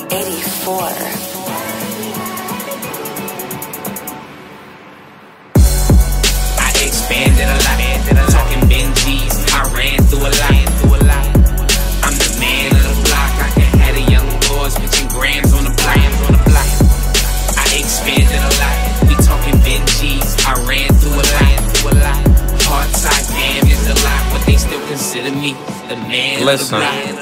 84. Expanded a lot, talking Benjis, I ran through a lot. I'm the man of the block, I can have the young boys pitching grams on the block. I expanded a lot, we talking Benjis, I ran through a lot. Hard side damn is a lot, but they still consider me the man of the block.